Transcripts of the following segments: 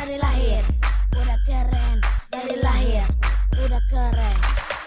dari lahir udah keren, dari lahir udah keren.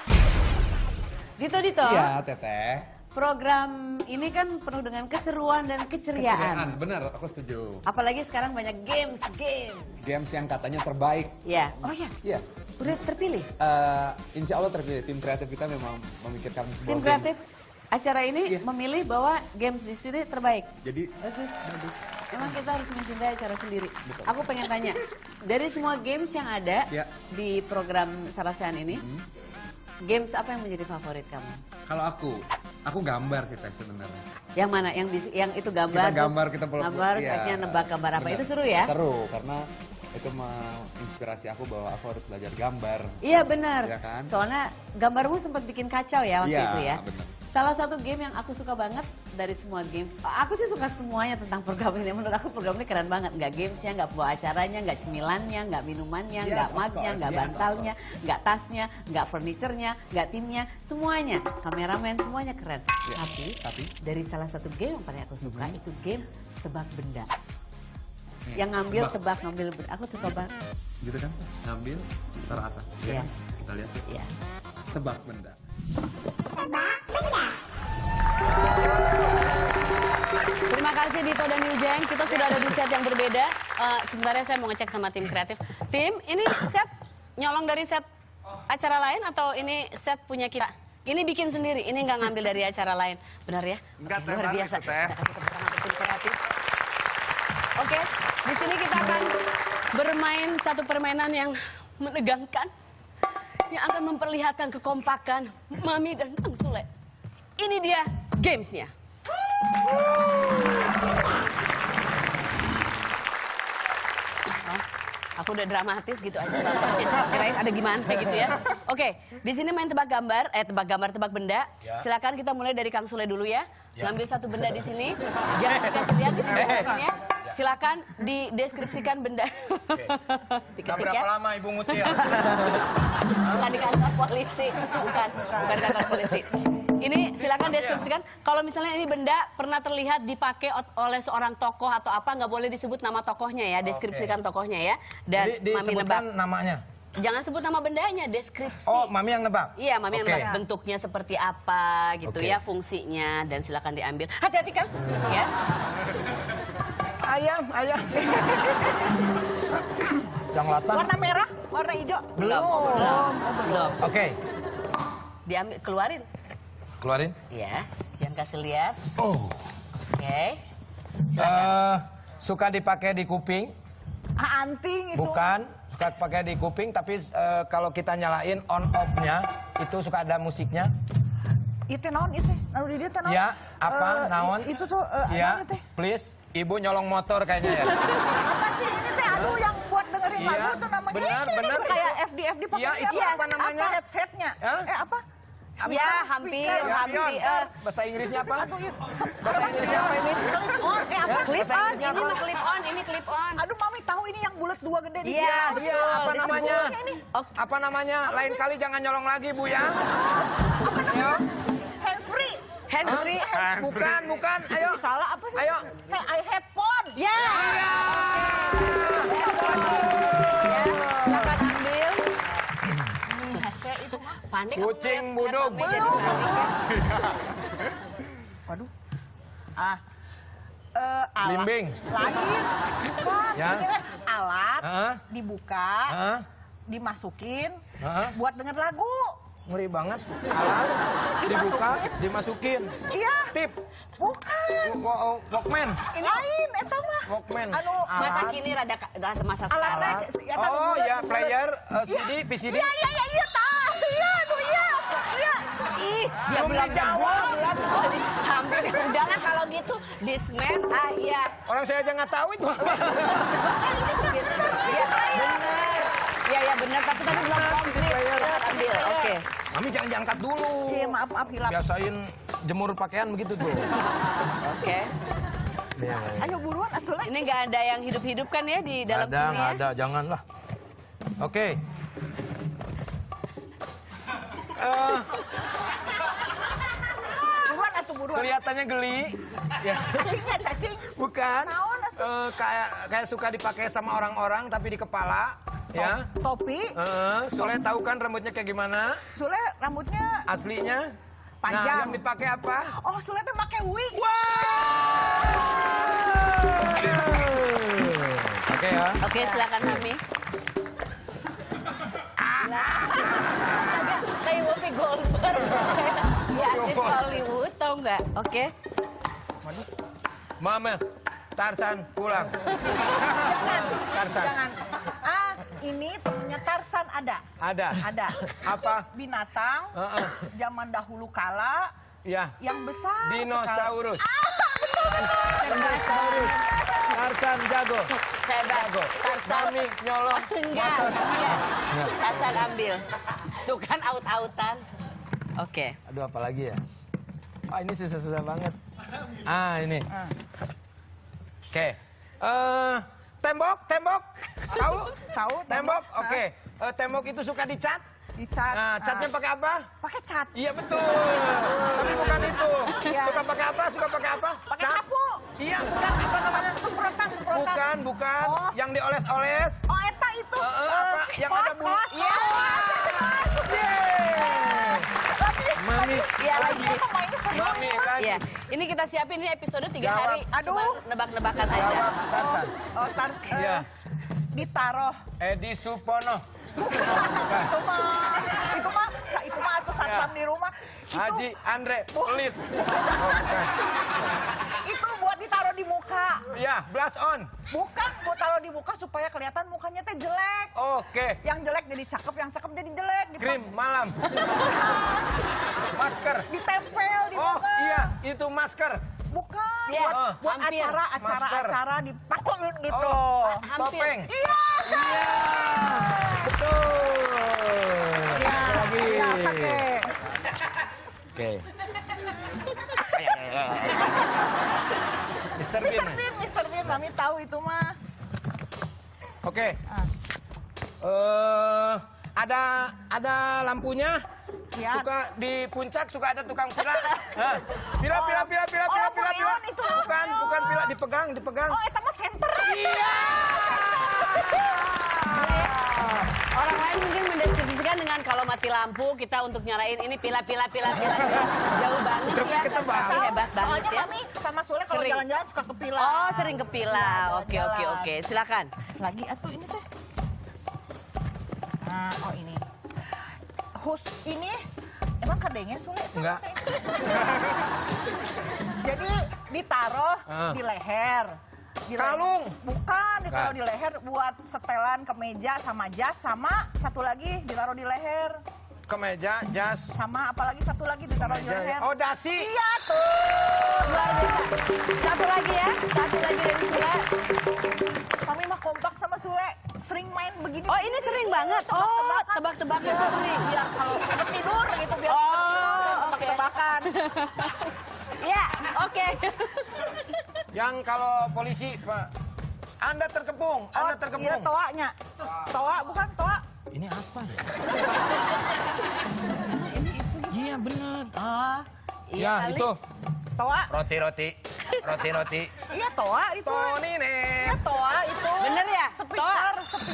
Dito. Iya, Teteh. Program ini kan penuh dengan keseruan dan keceriaan. Benar, aku setuju. Apalagi sekarang banyak games. Games yang katanya terbaik. Ya. Oh ya. Iya. Udah terpilih. Insya Allah terpilih. Tim kreatif kita memang memikirkan sebuah Tim kreatif acara ini memilih bahwa games di sini terbaik. Jadi Bagus. Emang kita harus mencintai acara sendiri. Betul. Aku pengen tanya, dari semua games yang ada di program Sarasehan ini, games apa yang menjadi favorit kamu? kalau aku gambar sih Teh sebenarnya. Yang mana? Yang itu gambar? Kita gambar, kita peluk. Gambar, Iya. sebaiknya nebak gambar apa? Benar. Itu seru ya? Seru, karena itu menginspirasi aku bahwa aku harus belajar gambar. Iya benar. Iya kan? Soalnya gambarmu sempat bikin kacau ya waktu itu ya. Benar. Salah satu game yang aku suka banget dari semua games, aku sih suka semuanya tentang program ini. Menurut aku program ini keren banget. Nggak gamesnya, nggak bawa acaranya, nggak cemilannya, nggak minumannya, nggak mugnya, nggak bantalnya, nggak tasnya, nggak furniturnya, nggak timnya, semuanya. Kameramen semuanya keren. Tapi dari salah satu game yang paling aku suka itu game tebak benda. Yang ngambil tebak ngambil benda. Aku suka banget. Gitu kan? Ngambil taruh atas. Iya. Kita lihat ya. Iya. Tebak benda. Terima kasih Dito dan Yujeng, kita sudah ada di set yang berbeda. Sebenarnya saya mau ngecek sama tim kreatif. Tim, ini set nyolong dari set acara lain atau ini set punya kita? Ini bikin sendiri, ini nggak ngambil dari acara lain. Benar ya? Enggak, Oke, luar biasa. Kita kasih tepuk tangan untuk tim kreatif. Oke, di sini kita akan bermain satu permainan yang menegangkan. Yang akan memperlihatkan kekompakan Mami dan Kang Sule. Ini dia gamesnya. Aku udah dramatis gitu aja. Kirain ada gimana gitu ya. Oke, di sini main tebak gambar, tebak benda. Silakan kita mulai dari Kang Sule dulu ya. Ngambil satu benda di sini. Jangan dikasih lihat di ya. Silakan dideskripsikan benda. Udah berapa lama Ibu Mutia? Bukan di kantor polisi, bukan kantor polisi. Ini silakan deskripsikan. Kalau misalnya ini benda pernah terlihat dipakai oleh seorang tokoh atau apa, nggak boleh disebut nama tokohnya ya. Deskripsikan tokohnya ya. Dan Jadi Mami nebak. disebutkan namanya? Jangan sebut nama bendanya, deskripsi. Oh, Mami yang nebak? Iya, Mami yang nebak bentuknya seperti apa gitu ya, fungsinya, dan silakan diambil. Hati-hati kan? Ya. Ayam. Yang latah. Warna merah, warna hijau. Belum. Oke. Diambil, keluarin. Keluarin. Iya, jangan kasih lihat. Oh. Oke. Silakan. Suka dipakai di kuping? Anting itu. Bukan. Suka pakai di kuping, tapi kalau kita nyalain on off-nya, itu suka ada musiknya. Itu naon itu? Anu di dia teh naon? Ya, apa? Naon? Itu tuh Ya, naon itu? please. Ibu nyolong motor kayaknya ya. Apa sih ini teh aduh yang buat dengerin Iya, lagu tuh namanya? benar. Kayak FD pakai Iya, itu apa namanya? Apa headsetnya? Hah? Apa? Ya, hampir. Bahasa Inggrisnya apa? Aduh, Bahasa Inggrisnya apa ini? clip on, apa? Clip on, ini mah clip on, ini clip on. Aduh, Mami tahu ini yang bulat dua gede di Iya, Iya, apa betul. namanya? Ini. Apa namanya? Lain kali jangan nyolong lagi, Bu ya. Apa namanya? Ayo. Hands free. Hands free. Bukan. Ayo. Salah apa sih? Ayo. Hey, headphone. Ya. Silakan ambil. Panik. Kucing buduk. Waduh. Alat. Limbing. Lain. Bukan. Ya. Ini teh alat dibuka, Hah? dimasukin Hah? buat denger lagu. Ngeri banget. Alat dibuka, dimasukin. Iya. Tip. Bukan. Walkman. Lain eta mah. Walkman. Anu Masa alat. kini rada masa Alat sekarang. Oh ya, player, CD, PCD. Iya tah. Iya, aduh iya. Iya. Ih, dia belum jawab. Hampir. Udahlah kalau gitu, Discman, ya. Orang saya aja nggak tahu itu. Iya, benar. Iya, benar. Tapi tadi belum komplit. Ambil, oke. Kami jangan diangkat dulu. Iya, maaf hilang. Biasain jemur pakaian begitu tuh. Oke. Ayo buruan atuh lah. Ini nggak ada yang hidup-hidup kan ya di dalam sini ya? Nggak ada, janganlah. Oke. Buruan atuh buruan. Kelihatannya geli. Ya. Cacingnya cacing. Bukan. Naon atuh? kayak suka dipakai sama orang-orang tapi di kepala. Ya. Topi. Sule tahu kan rambutnya kayak gimana? Sule rambutnya Aslinya? panjang. Nah, yang dipakai apa? Oh, Sule tuh pakai wig. Oke ya. Oke, silakan Mami. Kayak Whoopi Goldberg. Ya, artis Hollywood, tau nggak? Oke. Mama, Tarzan pulang. Tarzan. Jangan. Ini temennya Tarzan ada. Ada. Ada. Apa? Binatang. Zaman dahulu kala. Ya. Yang besar. Dinosaurus. Dinosaurus. Tarzan jago. Hebat. Tarzan. Mami nyolong. Enggak. motor. Iya. Ya. Tarzan ambil. Tuh kan out-outan. Oke. Aduh, apa lagi ya? Ini susah-susah banget. Ini. Oke. Tembok. Tahu? Tahu. Tembok. Oke. Tembok itu suka dicat. Dicat. Nah, catnya pakai apa? Pakai cat. Iya betul. Tapi bukan itu. Iya. Suka pakai apa? Pakai Cat. sapu. Iya, bukan apa namanya? Semprotan. Bukan. Oh. Yang dioles-oles. Oh, eta itu. Apa? Yang ada bulu. Iya. Mami. Iya lagi. Kita mainnya seru. Mami lagi. Iya. Ini kita siapin ini episode 3 Jawab. hari. Aduh. Cuma nebak-nebakan aja. Jawab, Tarzan. Oh, Tarzan. Iya. Ditaruh. Edi Supono. Itu mah aku satpam di rumah. Haji Andre Pelit. Itu buat ditaruh di muka. Ya, blush on. Bukan buat taruh di muka supaya kelihatan mukanya teh jelek. Oke. Yang jelek jadi cakep, yang cakep jadi jelek. Krim malam. Masker. Ditempel di Oh muka. iya, itu masker. Bukan. Iya, Buat hampir. acara dipakuin gitu. Oh, Hampir. topeng. Iya. Betul. Iya. Lagi. Iya, pakai. Oke. Mr. Bean. Mr. Bean, Mami tahu itu mah. Oke. Ada lampunya. Ya. Suka di puncak suka ada tukang pila. Pila. lampu itu. Bukan pila dipegang. Oh, itu mah center. Iya. Orang lain mungkin mendeskripsikan dengan kalau mati lampu kita untuk nyalain ini pila. Jauh banget ya. Ketebak. Tapi hebat banget Soalnya ya. Mami sama Sule kalau Sering. jalan-jalan suka ke pila. Oh, sering ke pila. Oke. Silakan. Lagi atuh ini teh. Nah, oh ini. Ini emang kadengnya Sule? Enggak. Jadi ditaruh di leher. Kalung. Bukan, ditaruh Bukan. di leher buat setelan kemeja sama jas, sama satu lagi ditaruh di leher. Kemeja, jas. Sama apalagi satu lagi ditaruh di leher. Oh, dasi. Iya tuh. Luar biasa. Satu lagi ya. Satu lagi dari Sule. Kami mah kompak sama Sule. Sering main begini. Oh, ini sering banget. Oh, tebak-tebakan itu sering. Iya, kalau tidur gitu biar Oh, oke. tebak-tebakan. Ya, oke. Yang kalau polisi, Pak. Anda terkepung. Iya, toanya. Toa, bukan toa. Ini apa ya? Iya benar. Oh, Ya kali. itu. Toa. Roti. Iya, toa itu. Tony Iya, nih. toa itu. Bener ya? Speaker.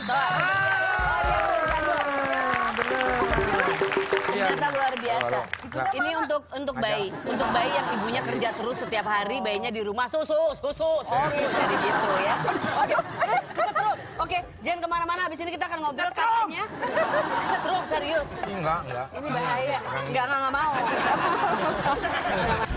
Ternyata luar biasa. Enggak. Ini untuk bayi, untuk bayi yang ibunya kerja terus setiap hari, bayinya di rumah susu, jadi gitu ya. Kesetrum. Oke, jangan kemana-mana. Abis ini kita akan ngobrol katanya. Kesetrum serius. Enggak. Ini bahaya. Enggak mau.